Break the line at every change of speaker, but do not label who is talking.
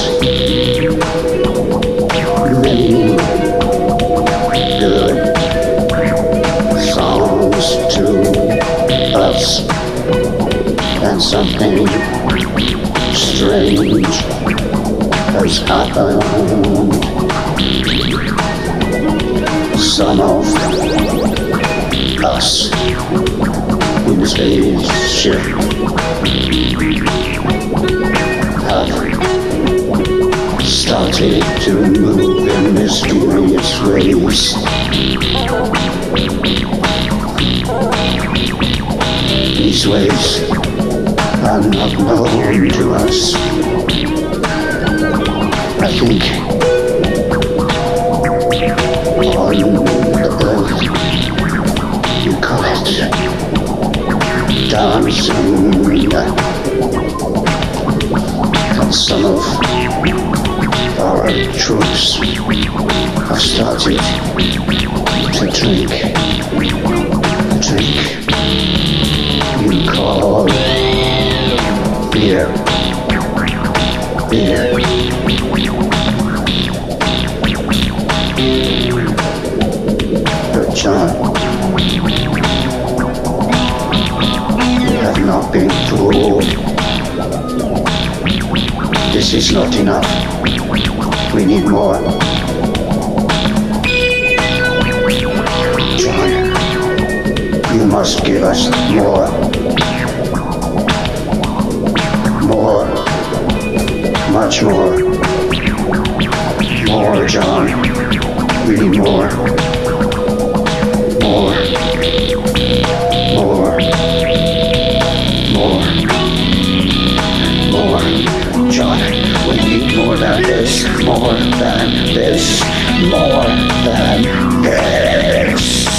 many good songs to us, and something strange has happened. Some of us in the spaceship have started to move in mysterious ways. These ways are not known to us. I think on the earth you call it dancing, and some of our troops have started to drink the drink you call beer. But John, we have not been told. This is not enough. We need more. John, you must give us more. More. Much more. More, John. We need more. More. More. More. More. John, we need more than this. More than this. More than this.